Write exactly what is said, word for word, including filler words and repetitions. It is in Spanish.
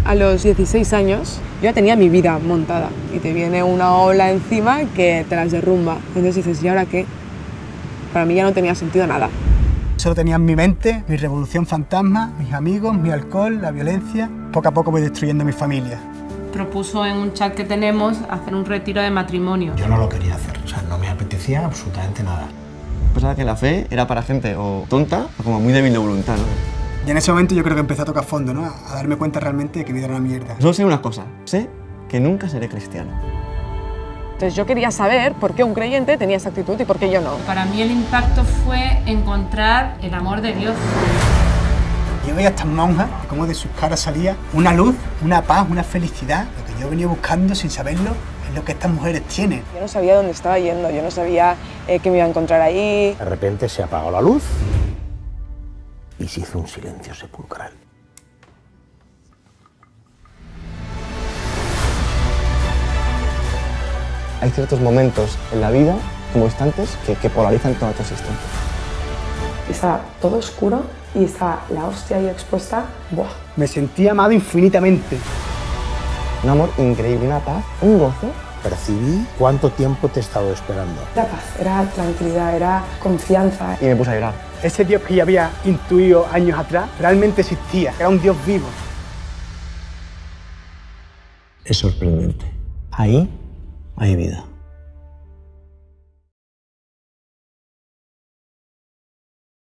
A los dieciséis años yo ya tenía mi vida montada y te viene una ola encima que te las derrumba. Entonces dices, ¿y ahora qué? Para mí ya no tenía sentido nada. Solo tenía en mi mente mi revolución fantasma, mis amigos, mi alcohol, la violencia. Poco a poco voy destruyendo mi familia. Propuso en un chat que tenemos hacer un retiro de matrimonio. Yo no lo quería hacer, o sea, no me apetecía absolutamente nada. Pensaba que la fe era para gente o tonta o como muy débil de voluntad, ¿no? Y en ese momento yo creo que empecé a tocar fondo, ¿no? A darme cuenta realmente de que mi vida era una mierda. Solo sé una cosa, sé que nunca seré cristiano. Entonces yo quería saber por qué un creyente tenía esa actitud y por qué yo no. Para mí el impacto fue encontrar el amor de Dios. Yo veía a estas monjas y cómo de sus caras salía una luz, una paz, una felicidad. Lo que yo venía buscando sin saberlo es lo que estas mujeres tienen. Yo no sabía dónde estaba yendo, yo no sabía eh, qué me iba a encontrar ahí. De repente se apagó la luz y se hizo un silencio sepulcral. Hay ciertos momentos en la vida, como instantes, que, que polarizan toda tu existencia. Estaba todo oscuro y estaba la hostia ahí expuesta. ¡Buah! Me sentía amado infinitamente. Un amor increíble, una paz, un gozo. Percibí cuánto tiempo te he estado esperando. Era paz, era tranquilidad, era confianza. Y me puse a llorar. Ese Dios que ya había intuido años atrás realmente existía, era un Dios vivo. Es sorprendente. Ahí hay vida.